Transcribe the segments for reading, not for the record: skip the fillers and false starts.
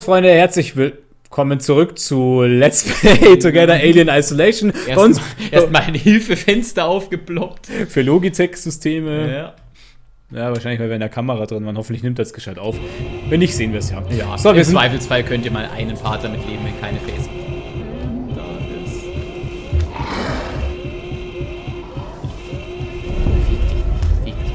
Freunde, herzlich willkommen zurück zu Let's Play Together Alien Isolation. Erstmal ein Hilfefenster aufgeploppt. Für Logitech-Systeme. Ja. Ja, wahrscheinlich, weil wir in der Kamera drin waren. Hoffentlich nimmt das gescheit auf. Wenn nicht, sehen wir es ja. Ja, so, im Zweifelsfall könnt ihr mal einen Part damit leben, wenn keine Face. Da ist. Fick dich.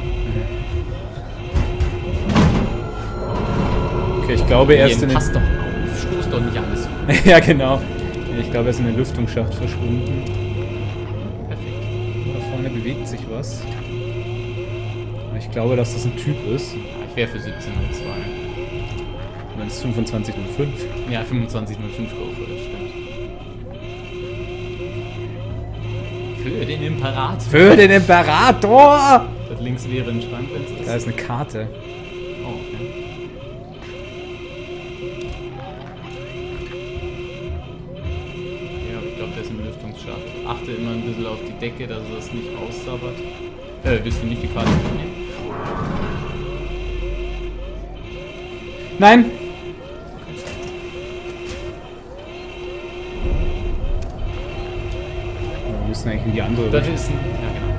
Okay, ich glaube, er ist in den... Pass doch auf, stoß doch nicht alles. Ja, genau. Ich glaube, er ist in den Lüftungsschacht verschwunden. Perfekt. Da vorne bewegt sich was. Ich glaube, dass das ein Typ ist. Ja, ich wäre für 17:02. Dann ist es 25:05. Ja, 25:05 go for, das stimmt. Für den Imperator. Für den Imperator! Das links wäre ein Schrank, wenn es ist. Da ist eine Karte. Oh, okay. Ja, ich glaube, der ist im Lüftungsschacht. Achte immer ein bisschen auf die Decke, dass es nicht aussabbert. Willst du nicht die Karte mitnehmen? Nein! Wir müssen eigentlich in die andere Das Richtung. ist ein... Ja, genau.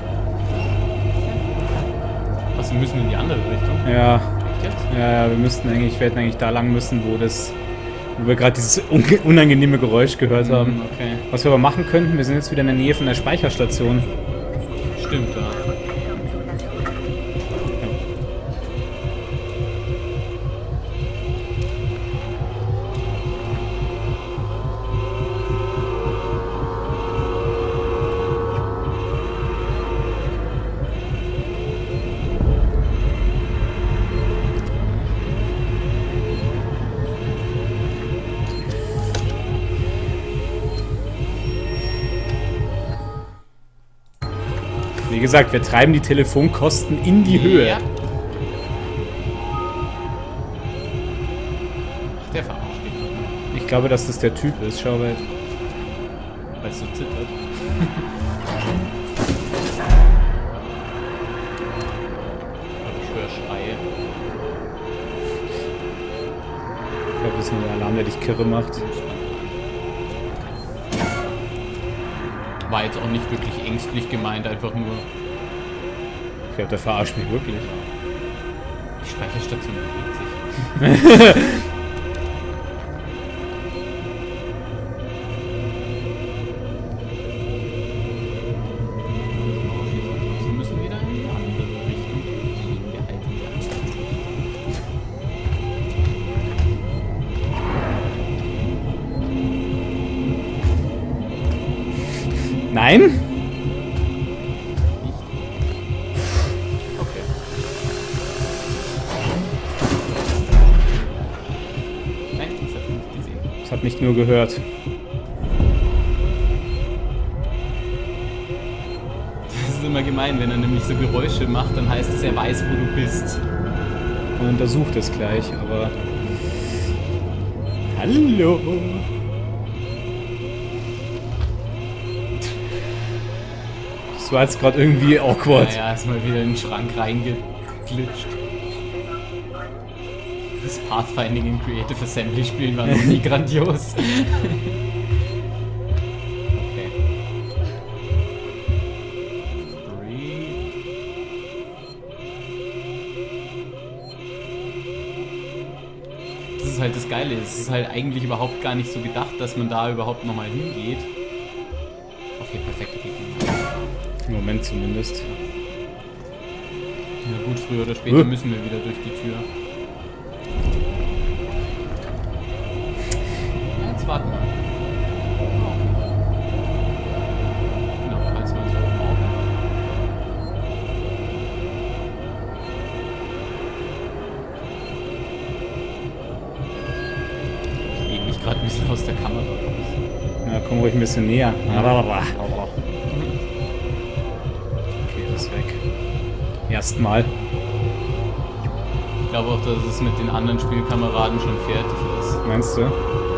Was, wir müssen in die andere Richtung? Ja, Echt jetzt? ja, wir hätten eigentlich da lang müssen, wo wir gerade dieses unangenehme Geräusch gehört haben. Okay. Was wir aber machen könnten, wir sind jetzt wieder in der Nähe von der Speicherstation. Stimmt, ja. Wie gesagt, wir treiben die Telefonkosten in die Höhe. Ja. Ach, der verarscht dich. Ich glaube, dass das der Typ ist. Schau mal. Weil es so zittert. Aber ich höre Schreie. Ich glaube, das ist nur der Alarm, der dich kirre macht. War jetzt auch nicht wirklich ängstlich gemeint, einfach nur Ich glaube, der verarscht mich wirklich. die Speicherstation bewegt sich. So müssen wir dann in die andere Richtung gehen. Wir halten die an. Nein? Okay. Nein, das hat nicht gesehen. Das hat nicht nur gehört. Das ist immer gemein, wenn er nämlich so Geräusche macht, dann heißt es, er weiß, wo du bist. Und untersucht es gleich, aber... Hallo? Das war jetzt gerade irgendwie awkward. Naja, ist mal wieder in den Schrank reingeglitscht. Das Pathfinding in Creative Assembly spielen war noch nie grandios. Okay. Breathe. Das ist halt das Geile. Es ist halt eigentlich überhaupt gar nicht so gedacht, dass man da überhaupt nochmal hingeht. Okay, perfekt. Im Moment zumindest. Ja gut, früher oder später müssen wir wieder durch die Tür. Ja, jetzt warten wir. Genau, als wir so auf. Ich lehne mich gerade ein bisschen aus der Kamera raus. Na, komm ruhig ein bisschen näher. Okay, das ist weg. Erstmal. Ich glaube auch, dass es mit den anderen Spielkameraden schon fertig ist. Meinst du?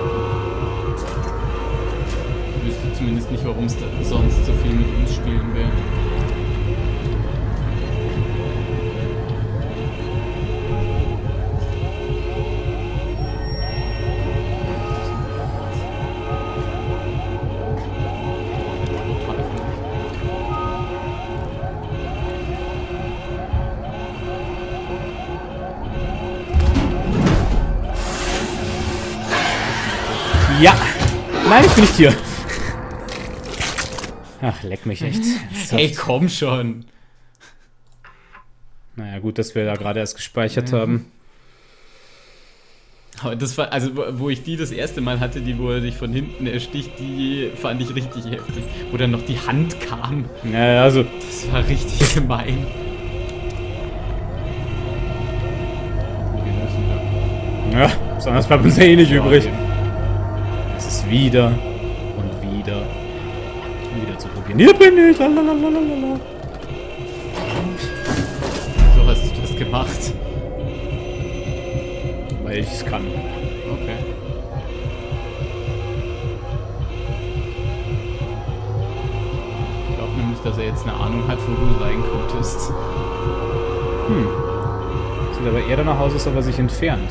Ich wüsste zumindest nicht, warum es sonst so viel mit uns spielen will. Ja! Nein, ich bin nicht hier. Ach, leck mich echt. Hey, komm schon. Naja, gut, dass wir da gerade erst gespeichert haben. Aber das war, also wo ich die das erste Mal hatte, die wo er dich von hinten ersticht, die fand ich richtig heftig. Wo dann noch die Hand kam. Naja, also. Das war richtig gemein. Ja, besonders bleibt uns ja eh nicht übrig. Es ist wieder und wieder zu probieren. Hier bin ich! Lalalala. So hast du das gemacht. Weil ich es kann. Okay. Ich glaube nämlich, dass er jetzt eine Ahnung hat, wo du sein könntest. Sieht aber eher danach aus, als ob er sich entfernt.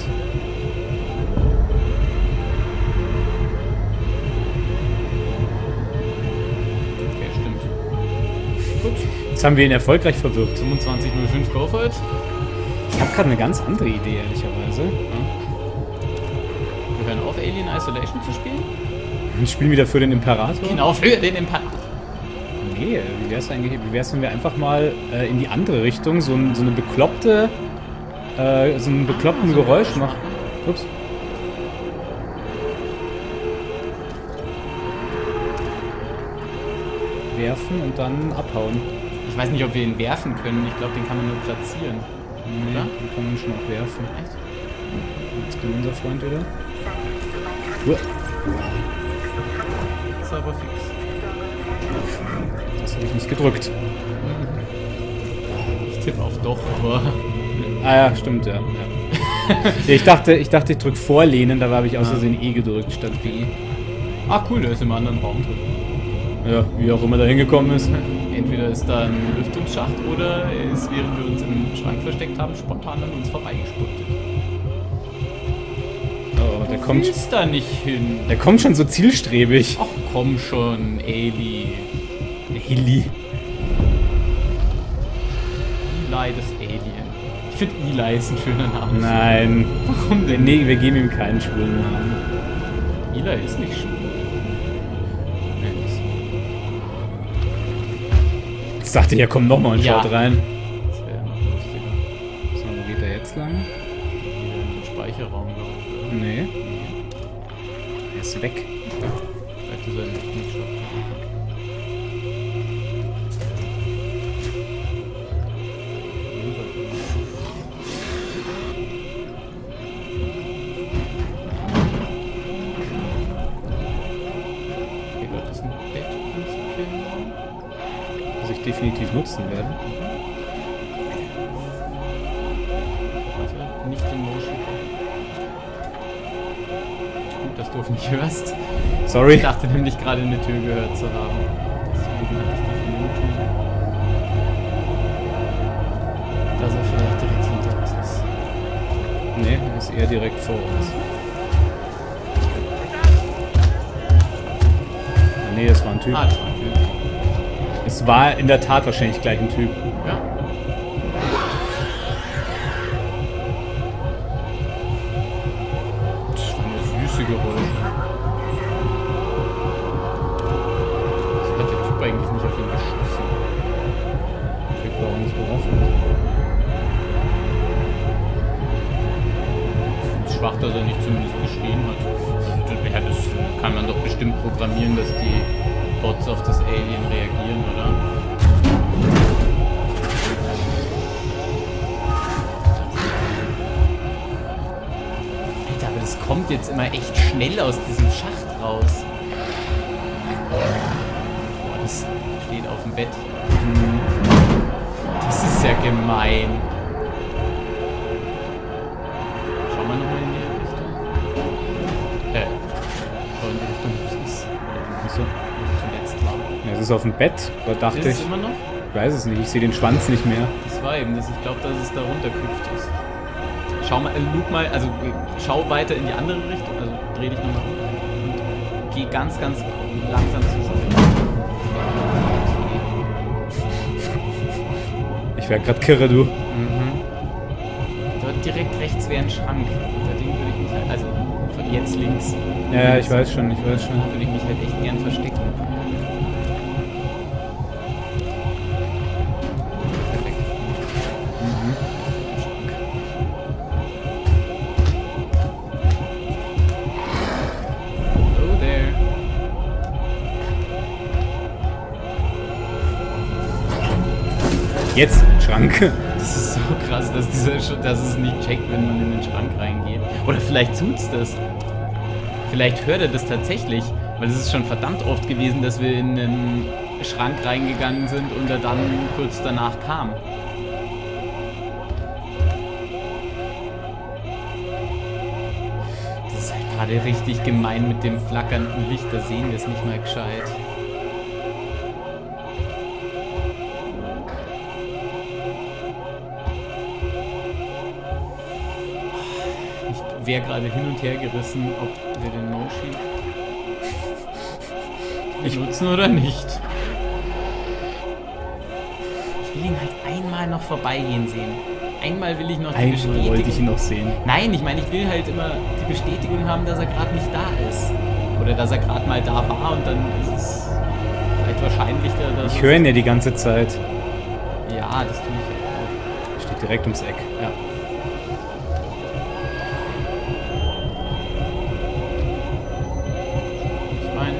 Okay, stimmt. Gut. Jetzt haben wir ihn erfolgreich verwirrt. 25:05 Go for it. Ich habe gerade eine ganz andere Idee, ehrlicherweise. Wir hören auf, Alien Isolation zu spielen? Wir spielen wieder für den Imperator. Genau, für den Imperator. Nee, wie wär's eigentlich, wenn wir einfach mal in die andere Richtung so eine bekloppte, so einen bekloppten Geräusch machen. Ups. Werfen und dann abhauen. Ich weiß nicht, ob wir ihn werfen können. Ich glaube, den kann man nur platzieren. Nee, Oder? den kann man schon auch werfen. Echt? Jetzt kommt unser Freund wieder. Uah. Das ist aber fix. Das habe ich nicht gedrückt. Ich tippe auf doch, aber... Ah ja, stimmt, ja. Ich dachte, ich drücke vorlehnen, da habe ich aus Versehen E gedrückt statt B. Ah, cool, der ist im anderen Raum drin. Ja, wie auch immer da hingekommen ist. Entweder ist da ein Lüftungsschacht oder er ist, während wir uns im Schrank versteckt haben, spontan an uns vorbeigespurtet. Oh, der kommt. Willst da nicht hin? Der kommt schon so zielstrebig. Ach komm schon, Eli. Eli. Eli das Alien. Ich finde Eli ist ein schöner Name. Nein. Warum denn? Nee, wir geben ihm keinen schwulen Namen. Eli ist nicht schwul. Jetzt dachte ich, ja komm nochmal und schaut rein. Das wäre noch lustiger. So, wo geht er jetzt lang? Wieder in den Speicherraum, glaube ich. Nee. Er ist weg. Vielleicht ist er nicht schon. Okay, Leute, das ist ein Bett prinzipiell. Das ich definitiv nutzen werde. Warte, nicht in Motion. Gut, dass du auf mich hörst. Sorry. Ich dachte nämlich gerade eine Tür gehört zu haben. Deswegen hatte ich die Vermutung, dass er vielleicht direkt hinter uns ist. Nee, er ist eher direkt vor uns. Nee, das war ein Typ. Ah, das war ein Typ. Es war in der Tat wahrscheinlich gleich ein Typ. Ja. Das war eine süße Geräusche. Was hat der Typ eigentlich nicht auf ihn geschossen? Der Typ war auch nicht bewaffnet. Ich finde es schwach, dass er nicht zumindest geschrien hat. Ja, das kann man doch bestimmt programmieren, dass die Bots auf das Alien reagieren, oder? Alter, aber das kommt jetzt immer echt schnell aus diesem Schacht raus. Boah, das steht auf dem Bett. Das ist ja gemein. Schauen wir nochmal in die Richtung. Schau in die Richtung, wo es ist. Achso. Zuletzt war. Ja, es ist auf dem Bett. Da dachte Ist ich. es immer noch? Ich weiß es nicht. Ich sehe den Schwanz nicht mehr. Das war eben das. Ich glaube, dass es da runtergehüpft ist. Schau mal, Luke mal, also schau weiter in die andere Richtung. Also dreh dich nochmal um. Und geh ganz, ganz langsam zur Seite. Ich werde gerade kirre, du. Dort direkt rechts wäre ein Schrank. Unter dem würde ich mich halt, also von jetzt links. Ja, ich weiß schon, ich weiß schon. Da würde ich mich halt echt gern verstecken. Perfekt. Hello there. Jetzt, Schrank. Das ist so krass, dass es nicht checkt, wenn man in den Schrank reingeht. Oder vielleicht tut's das. Vielleicht hört er das tatsächlich, weil es ist schon verdammt oft gewesen, dass wir in einen Schrank reingegangen sind und er dann kurz danach kam. Das ist halt gerade richtig gemein mit dem flackernden Licht, da sehen wir es nicht mal gescheit. Ich wäre gerade hin und her gerissen, ob wir den Moshi benutzen oder nicht. Ich will ihn halt einmal noch vorbeigehen sehen. Einmal will ich noch die Bestätigung. Einmal wollte ich ihn noch sehen. Nein, ich meine, ich will halt immer die Bestätigung haben, dass er gerade nicht da ist. Oder dass er gerade mal da war und dann ist es vielleicht wahrscheinlicher, dass... Ich höre ihn ja die ganze Zeit. Ja, das tue ich ja auch. Er steht direkt ums Eck. Ja. Ich meine...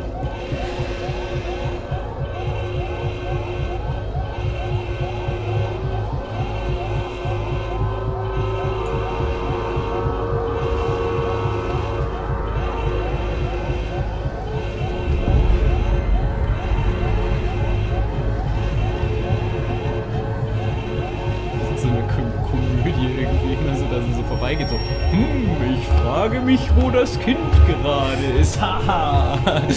so eine Komödie irgendwie, immer so, dass es so vorbeigeht, so, ich frage mich, wo das Kind gerade ist, haha. Ich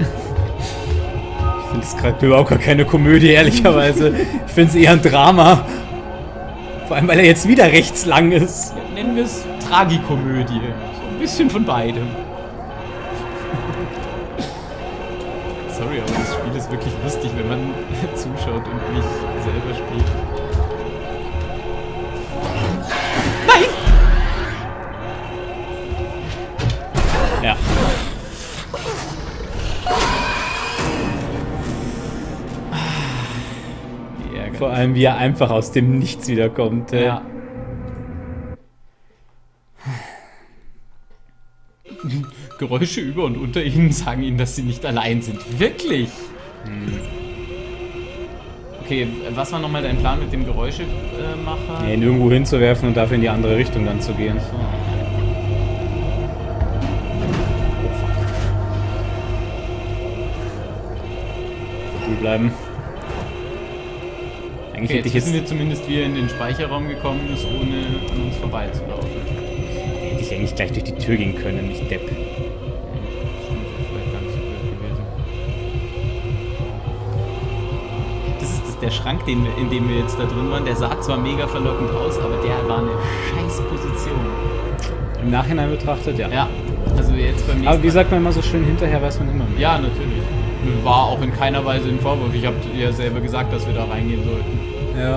finde es gerade überhaupt gar keine Komödie, ehrlicherweise. Ich finde es eher ein Drama. Vor allem, weil er jetzt wieder rechts lang ist. Ja, nennen wir es Tragikomödie, so ein bisschen von beidem. Sorry, aber das Spiel ist wirklich lustig, wenn man zuschaut und nicht selber spielt. Ja. Vor allem, wie er einfach aus dem Nichts wiederkommt. Ja. Geräusche über und unter ihnen sagen ihnen, dass sie nicht allein sind. Wirklich? Okay, was war nochmal dein Plan mit dem Geräuschemacher? Ja, ihn irgendwo hinzuwerfen und dafür in die andere Richtung dann zu gehen. So. Cool bleiben. Eigentlich Okay, hätte ich jetzt wissen jetzt... wir zumindest, wie er in den Speicherraum gekommen ist, ohne an uns vorbeizulaufen. Hätte ich eigentlich gleich durch die Tür gehen können, nicht Depp. Vielleicht gar nicht so blöd gewesen. Das ist der Schrank, in dem wir jetzt da drin waren. Der sah zwar mega verlockend aus, aber der war eine scheiß Position. Im Nachhinein betrachtet, ja. Ja, also jetzt beim nächsten Aber wie sagt man immer so schön, hinterher weiß man immer mehr. Ja, natürlich. War auch in keiner Weise ein Vorwurf. Ich habe ja selber gesagt, dass wir da reingehen sollten. Ja.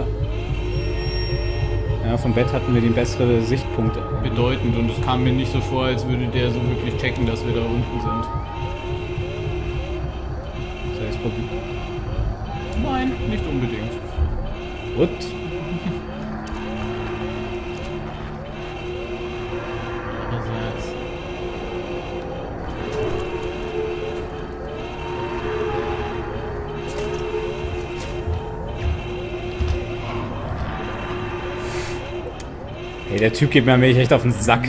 Ja, vom Bett hatten wir den besseren Sichtpunkt. Bedeutend. Und es kam mir nicht so vor, als würde der so wirklich checken, dass wir da unten sind. Soll ich es probieren? Nein, nicht unbedingt. Gut. Andererseits... Hey, der Typ geht mir allmählich echt auf den Sack.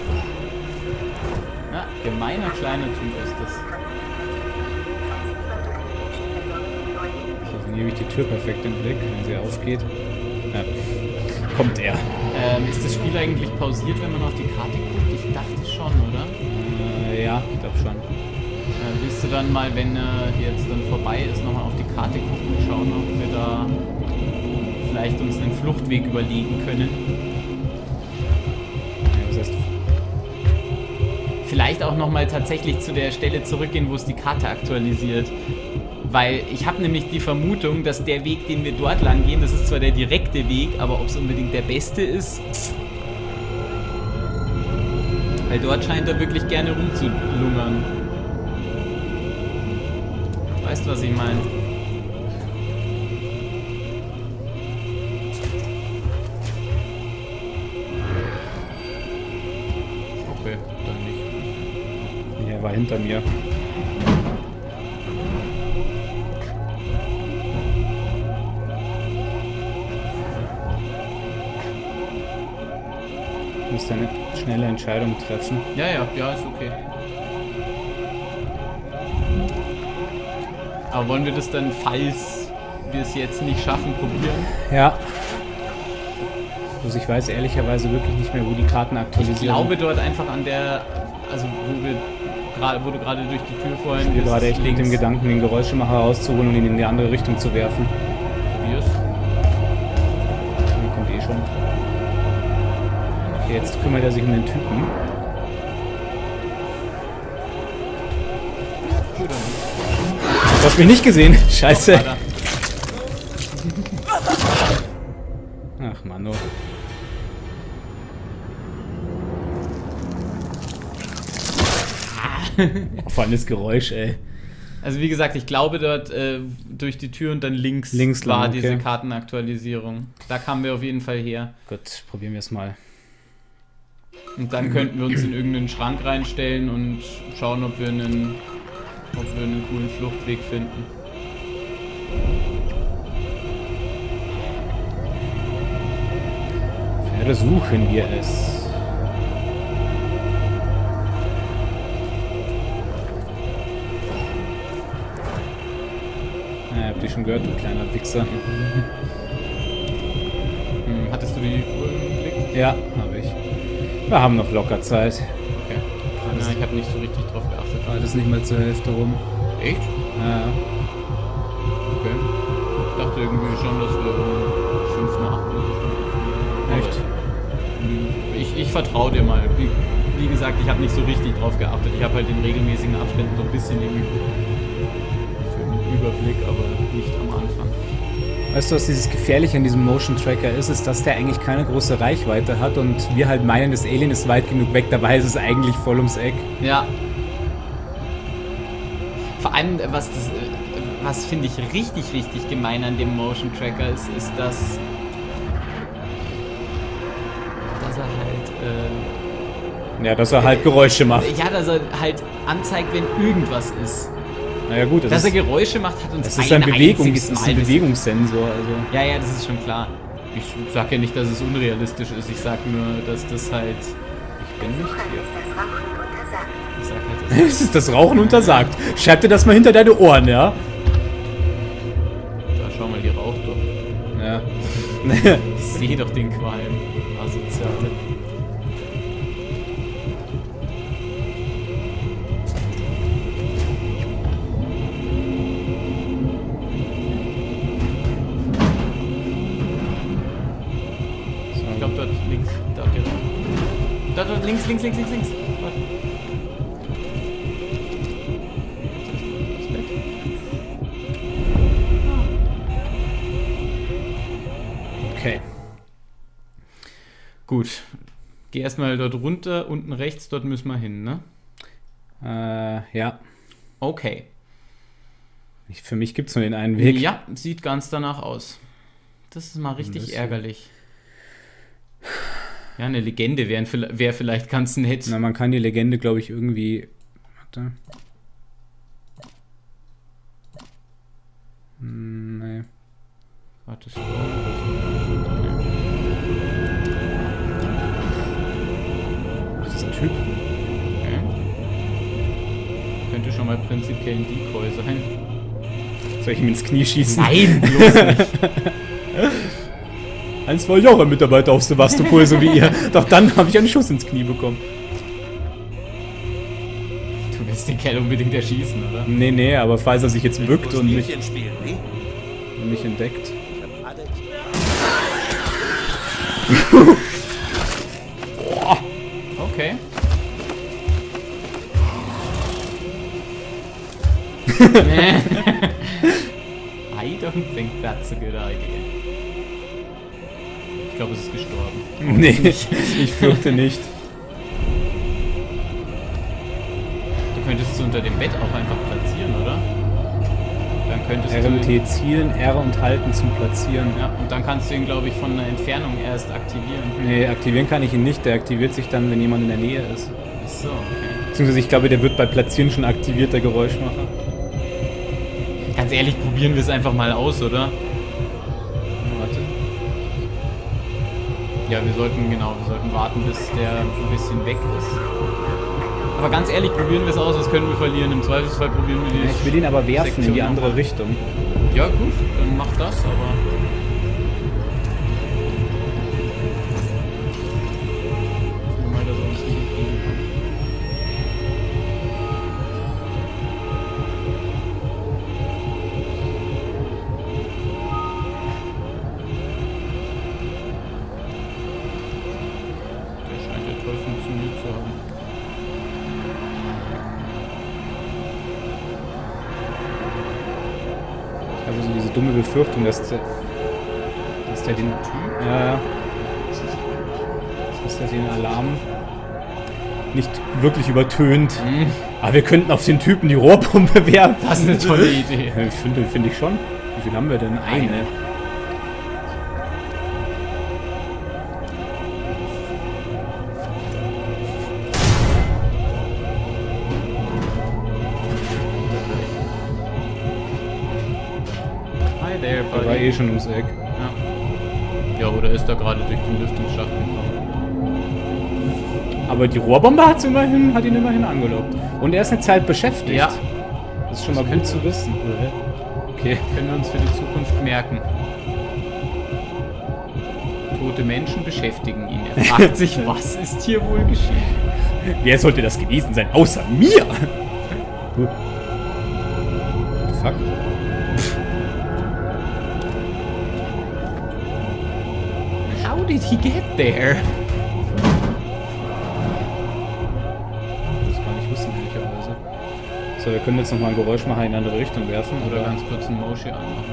Ja, gemeiner kleiner Typ ist das. Hier nehme ich die Tür perfekt im Blick, wenn sie aufgeht. Ja. Kommt er. Ist das Spiel eigentlich pausiert, wenn man auf die Karte guckt? Ich dachte schon, oder? Ja, ich glaube schon. Willst du dann mal, wenn er jetzt dann vorbei ist, nochmal auf die Karte gucken und schauen, ob wir da vielleicht uns einen Fluchtweg überlegen können? Das heißt, Vielleicht auch nochmal tatsächlich zu der Stelle zurückgehen, wo es die Karte aktualisiert. Weil ich habe nämlich die Vermutung, dass der Weg, den wir dort lang gehen, das ist zwar der direkte Weg, aber ob es unbedingt der beste ist, Weil dort scheint er wirklich gerne rumzulungern. Weißt du, was ich meine? Okay, dann nicht. Nee, er war hinter mir. Du musst eine schnelle Entscheidung treffen. Ja, ist okay. Aber wollen wir das dann, falls wir es jetzt nicht schaffen, probieren? Ja. Also ich weiß ehrlicherweise wirklich nicht mehr, wo die Karten aktualisieren. Ich glaube dort einfach an der, also wo du gerade durch die Tür vorhin... Ich bin gerade echt mit dem Gedanken, den Geräuschemacher rauszuholen und ihn in die andere Richtung zu werfen. Probier's. Der kommt eh schon. Okay, jetzt kümmert er sich um den Typen. Du hast mich nicht gesehen. Scheiße. Ach Mann, oh. Volles Geräusch, ey. Also wie gesagt, ich glaube dort durch die Tür und dann links war lang, okay. Diese Kartenaktualisierung. Da kamen wir auf jeden Fall her. Gut, probieren wir es mal. Und dann könnten wir uns in irgendeinen Schrank reinstellen und schauen, ob wir einen coolen Fluchtweg finden. Versuchen wir es. Habt ihr schon gehört, du kleiner Wichser? Hattest du die Uhr im Blick? Ja, habe ich. Wir haben noch locker Zeit. Okay. Na, ich habe nicht so richtig drauf geachtet. Alles nicht mal zur Hälfte rum. Echt? Ja. Okay. Ich dachte irgendwie schon, dass wir um 5 nach 8 oder so. Echt? Ich vertraue dir mal. Wie gesagt, ich habe nicht so richtig drauf geachtet. Ich habe halt in regelmäßigen Abständen so ein bisschen für den Überblick, aber nicht am Anfang. Weißt du, was dieses Gefährliche an diesem Motion Tracker ist? Ist, dass der eigentlich keine große Reichweite hat und wir halt meinen, das Alien ist weit genug weg. Dabei ist es eigentlich voll ums Eck. Ja. Vor allem, was finde ich richtig gemein an dem Motion Tracker ist, dass er halt... ja, dass er halt Geräusche macht. Ja, dass er halt anzeigt, wenn irgendwas ist. Naja gut, dass er Geräusche macht, hat uns das ist ein Bewegungssensor. Also. Ja, das ist schon klar. Ich sag ja nicht, dass es unrealistisch ist. Ich sag nur, dass das halt... Ich bin nicht hier. Ich sag halt, es ist das Rauchen untersagt. Schreib dir das mal hinter deine Ohren, ja? Da schau mal, die raucht doch. Ja. Ich sehe doch den Qualm. Asoziale. Ich glaube dort links. Da direkt. Dort links. Warte. Okay. Gut. Geh erstmal dort runter, unten rechts, dort müssen wir hin, ne? Ja. Okay. Für mich gibt es nur den einen Weg. Ja, sieht ganz danach aus. Das ist mal richtig ärgerlich. Ja, eine Legende wäre vielleicht ganz nett. Na, man kann die Legende, glaube ich, irgendwie... Warte. Nee. Warte, Das ist ein Typ. Okay. Könnte schon mal prinzipiell ein Decoy sein. Soll ich ihm ins Knie schießen? Nein, bloß nicht. Eins war ja auch ein Mitarbeiter auf Sevastopol, so wie ihr. Doch dann habe ich einen Schuss ins Knie bekommen. Du willst den Kerl unbedingt erschießen, oder? Nee, aber falls er sich jetzt bückt und mich entdeckt. Okay. I don't think that's a good idea. Ich glaube, es ist gestorben. Nee, ich fürchte nicht. könntest du unter dem Bett auch einfach platzieren, oder? Dann könntest RMT zielen, R und halten zum Platzieren. Ja, und dann kannst du ihn, glaube ich, von einer Entfernung erst aktivieren. Nee, aktivieren kann ich ihn nicht. Der aktiviert sich dann, wenn jemand in der Nähe ist. Ach so, okay. Beziehungsweise ich glaube, der wird bei Platzieren schon aktiviert, der Geräuschmacher. Ganz ehrlich, probieren wir es einfach mal aus, oder? Warte. Ja, wir sollten warten, bis der ein bisschen weg ist. Aber ganz ehrlich, probieren wir es aus, was können wir verlieren? Im Zweifelsfall probieren wir die. Ja, ich will ihn aber werfen Sektion in die andere nochmal. Richtung. Ja gut, dann mach das, aber... Mal, dass er uns nicht kriegen kann. Der scheint ja toll funktioniert zu haben. Ich habe so diese dumme Befürchtung, dass der den... Ja, dass der den Alarm nicht wirklich übertönt. Aber wir könnten auf den Typen die Rohrbombe werfen. Das ist eine tolle Idee. Ja, finde ich schon. Wie viel haben wir denn? Eine. Hi there, Der war buddy. eh schon ums Eck. Ja, oder ist da gerade durch den Lüftungsschacht gekommen? Aber die Rohrbombe hat ihn immerhin angelockt. Und er ist eine Zeit beschäftigt. Ja. Das ist schon mal gut zu wissen. Okay. Können wir uns für die Zukunft merken. Tote Menschen beschäftigen ihn. Er fragt sich, was ist hier wohl geschehen? Wer sollte das gewesen sein? Außer mir! Fuck. How did he get there? Das kann ich wissen, ehrlicherweise. So, wir können jetzt nochmal einen Geräuschmacher in eine andere Richtung werfen. Oder ganz kurz einen Moshi anmachen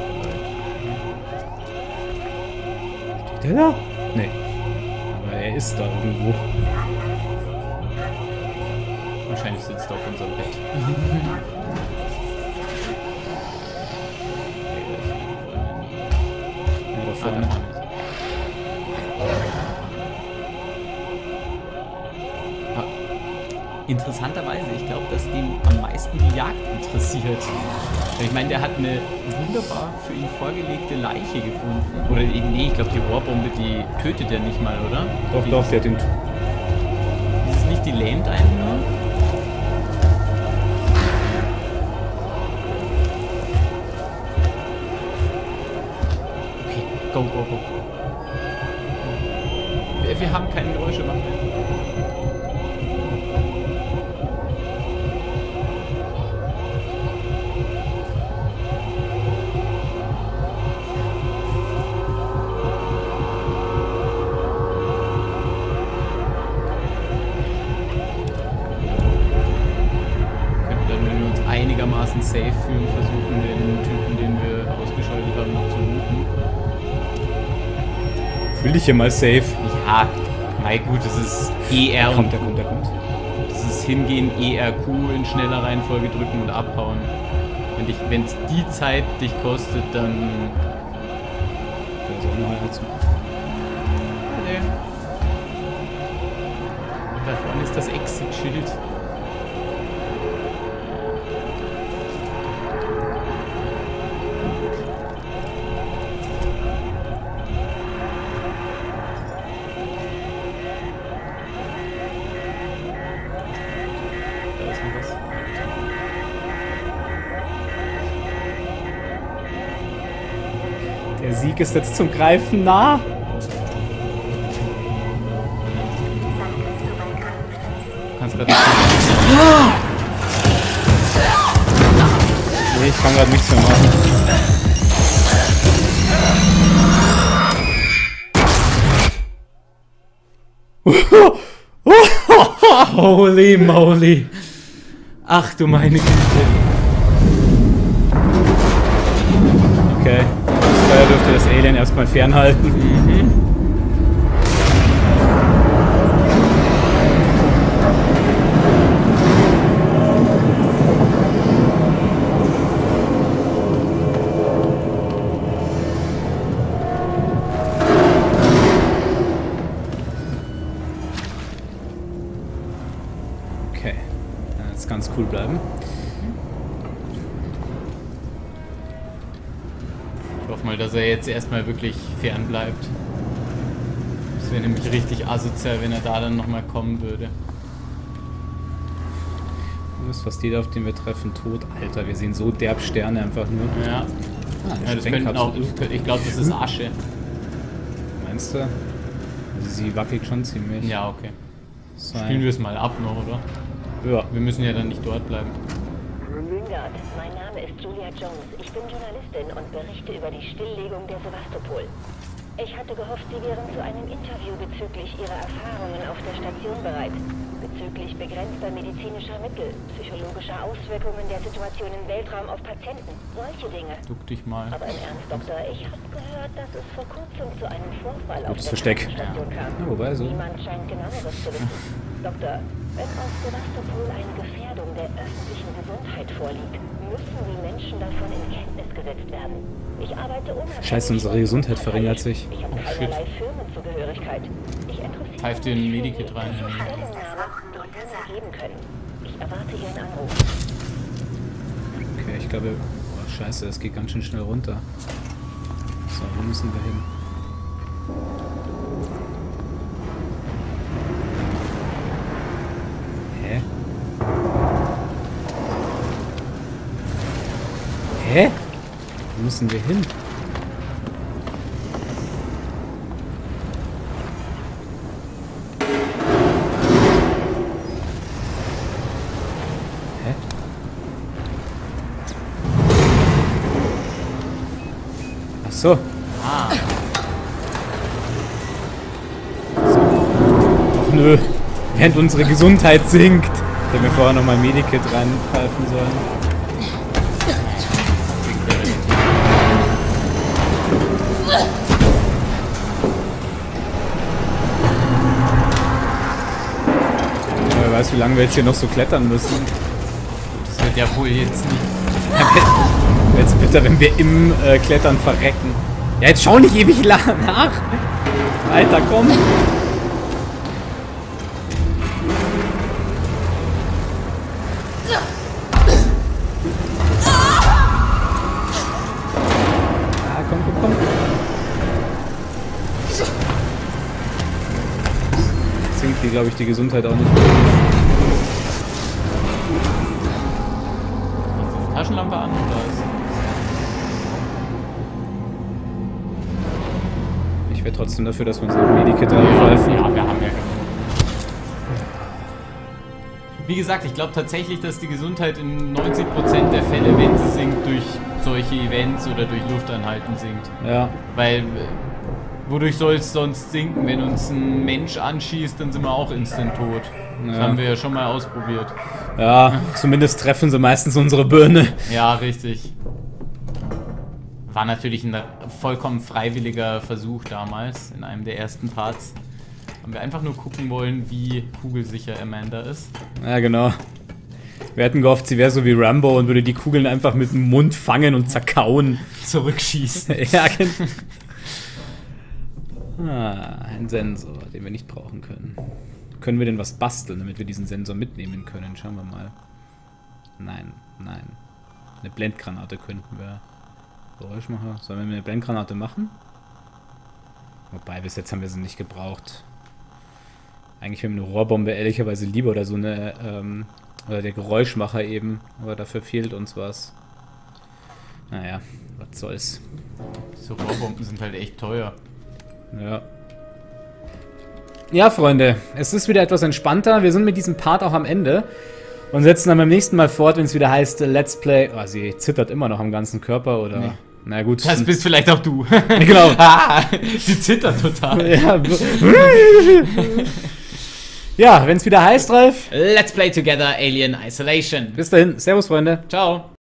vielleicht. Steht der da? Nee. Aber er ist da irgendwo. Wahrscheinlich sitzt er auf unserem Bett. Ja, da Ah, vorne. da vorne ist er. Ah. Interessanterweise, ich glaube, dass dem am meisten die Jagd interessiert. Ich meine, der hat eine wunderbar für ihn vorgelegte Leiche gefunden. Oder nee, ich glaube, die Rohrbombe, die tötet er nicht mal, oder? Doch, doch, der hat den... Ist es nicht, die lähmt einen nur? Okay, go, go, go. Wir haben keine Geräusche mehr. Einigermaßen safe fühlen, versuchen den Typen, den wir ausgeschaltet haben, noch zu looten. Fühl dich hier mal safe. Ja, na gut, das ist ER Der kommt. das ist hingehen, ERQ in schneller Reihenfolge drücken und abhauen. Wenn es die Zeit dich kostet, dann... Der ist auch noch einer zu. Da vorne ist das Exit-Schild. Der Sieg ist jetzt zum Greifen nah. Du kannst gerade nicht... Nee, ich kann gerade nichts mehr machen. Holy moly. Ach du meine Güte. Okay. Daher dürfte das Alien erstmal fernhalten. Jetzt ganz cool bleiben. Ich hoffe mal, dass er jetzt erstmal wirklich fern bleibt. Das wäre nämlich richtig asozial, wenn er da dann nochmal kommen würde. Du bist fast jeder, auf den wir treffen, tot. Alter, wir sehen so derb Sterne einfach nur. Ja. Ja, das könnten auch, ich glaube, das ist Asche. Meinst du? Also sie wackelt schon ziemlich. Ja, okay. Spielen wir es mal ab noch, oder? Ja. Wir müssen ja dann nicht dort bleiben. Lüngard, mein Name ist Julia Jones. Ich bin Journalistin und berichte über die Stilllegung der Sevastopol. Ich hatte gehofft, Sie wären zu einem Interview bezüglich Ihrer Erfahrungen auf der Station bereit. Bezüglich begrenzter medizinischer Mittel, psychologischer Auswirkungen der Situation im Weltraum auf Patienten, solche Dinge. Duck dich mal. Aber im Ernst, Doktor, ich habe gehört, dass es vor kurzem zu einem Vorfall auf Gutes der Versteck. Station kam. Ja, wobei so. Niemand scheint Genaueres zu wissen. Doktor, wenn auf Sevastopol eine Gefährdung der öffentlichen Gesundheit vorliegt, müssen die Menschen davon in Kenntnis gesetzt werden. Ich arbeite unabhängig. Scheiße, unsere Gesundheit verringert sich. Ich habe keinerlei Firmenzugehörigkeit. Ich interessiere Pfeift dir ein Medikit rein. geben können. Ich erwarte Ihren Anruf. Okay, ich glaube... Oh, scheiße, das geht ganz schön schnell runter. So, wo müssen wir hin? Hä? Hä? Wo müssen wir hin? Hä? Ach so. Ah, Ach nö. Während unsere Gesundheit sinkt. Hätten wir vorher nochmal Medikit reinpfeifen sollen. Wer weiß, wie lange wir jetzt hier noch so klettern müssen. das wird ja wohl jetzt nicht. Wäre jetzt bitter, wenn wir im Klettern verrecken. Ja, jetzt schau nicht ewig nach. Alter, komm. Ah, komm. Sinkt die, glaube ich, die Gesundheit auch nicht. Taschenlampe an und da ist. Ich wäre trotzdem dafür, dass wir uns noch ein Medikit reinpfeifen. Ja, wir haben ja genug. Wie gesagt, ich glaube tatsächlich, dass die Gesundheit in 90% der Fälle, wenn sie sinkt, durch solche Events oder durch Luftanhalten sinkt. Ja. Weil, wodurch soll es sonst sinken? Wenn uns ein Mensch anschießt, dann sind wir auch instant tot. Das Ja. haben wir ja schon mal ausprobiert. Ja, zumindest treffen sie meistens unsere Birne. Ja, richtig. War natürlich ein vollkommen freiwilliger Versuch damals, in einem der ersten Parts. Haben wir einfach nur gucken wollen, wie kugelsicher Amanda ist. Ja, genau. Wir hätten gehofft, sie wäre so wie Rambo und würde die Kugeln einfach mit dem Mund fangen und zerkauen. Zurückschießen. Ja, ein Sensor, den wir nicht brauchen können. Können wir denn was basteln, damit wir diesen Sensor mitnehmen können? Schauen wir mal. Nein. Eine Blendgranate könnten wir. Geräuschmacher. Sollen wir eine Blendgranate machen? Wobei, bis jetzt haben wir sie nicht gebraucht. Eigentlich wäre eine Rohrbombe ehrlicherweise lieber oder so eine, oder der Geräuschmacher eben. Aber dafür fehlt uns was. Naja, was soll's. So Rohrbomben sind halt echt teuer. Ja. Ja, Freunde, es ist wieder etwas entspannter. Wir sind mit diesem Part auch am Ende. Und setzen dann beim nächsten Mal fort, wenn es wieder heißt Let's Play. Oh, sie zittert immer noch am ganzen Körper, oder? Nee. Na gut. Das bist vielleicht auch du. Genau. Sie zittert total. Ja, ja wenn es wieder heißt, Ralf. Let's play together Alien Isolation. Bis dahin. Servus, Freunde. Ciao.